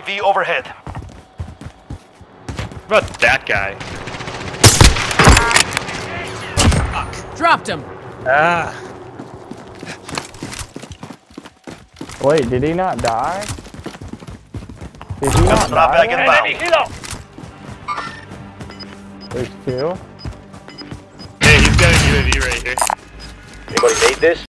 UAV overhead. What about that guy? Dropped him. Ah. Wait, did he not die? Did he not Drop die? back inbound. There's two. Hey, he's got a UAV right here. Anybody made this?